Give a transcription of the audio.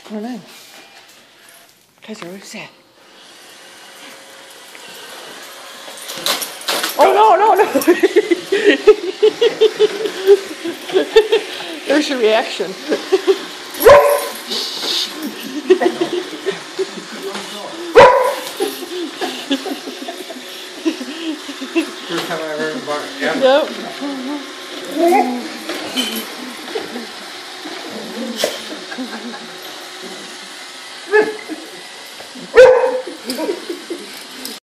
What's going on? Kaiser, what's that? Oh, no. There's your reaction. First time I ever heard him bark. Yep.